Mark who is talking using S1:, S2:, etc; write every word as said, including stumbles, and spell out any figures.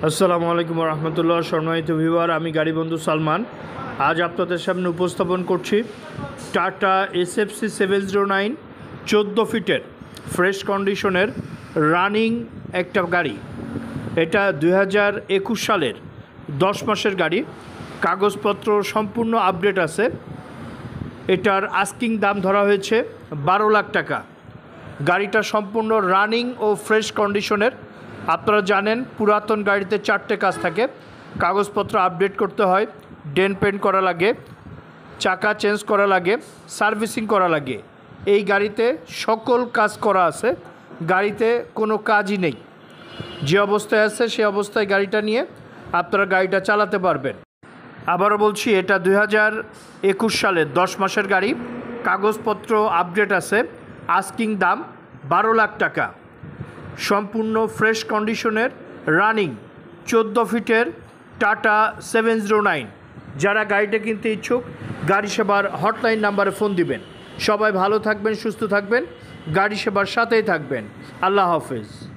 S1: আসসালামু আলাইকুম রহমতুল্লাহ। সম্মানিত ভিউয়ার, আমি গাড়ি বন্ধু সালমান। আজ আপনাদের সামনে উপস্থাপন করছি Tata S F C seven zero nine চোদ্দো ফিটের ফ্রেশ কন্ডিশনের রানিং একটা গাড়ি। এটা দুই হাজার একুশ সালের দশ মাসের গাড়ি। কাগজপত্র সম্পূর্ণ আপডেট আছে। এটার আস্কিং দাম ধরা হয়েছে বারো লাখ টাকা। গাড়িটা সম্পূর্ণ রানিং ও ফ্রেশ কন্ডিশনের। আপনারা জানেন পুরাতন গাড়িতে চারটে কাজ থাকে। কাগজপত্র আপডেট করতে হয়, ডেন পেন্ট করা লাগে, চাকা চেঞ্জ করা লাগে, সার্ভিসিং করা লাগে। এই গাড়িতে সকল কাজ করা আছে। গাড়িতে কোনো কাজই নেই। যে অবস্থায় আছে সে অবস্থায় গাড়িটা নিয়ে আপনারা গাড়িটা চালাতে পারবেন। আবারও বলছি, এটা দুই হাজার একুশ সালের দশ মাসের গাড়ি। কাগজপত্র আপডেট আছে। আস্কিং দাম বারো লাখ টাকা। সম্পূর্ণ ফ্রেশ কন্ডিশনের রানিং চোদ্দো ফিটের টাটা সেভেন জিরো নাইন। যারা গাড়িটা কিনতে ইচ্ছুক গাড়ি সেবার হটলাইন নাম্বারে ফোন দিবেন। সবাই ভালো থাকবেন, সুস্থ থাকবেন, গাড়ি সেবার সাথেই থাকবেন। আল্লাহ হাফেজ।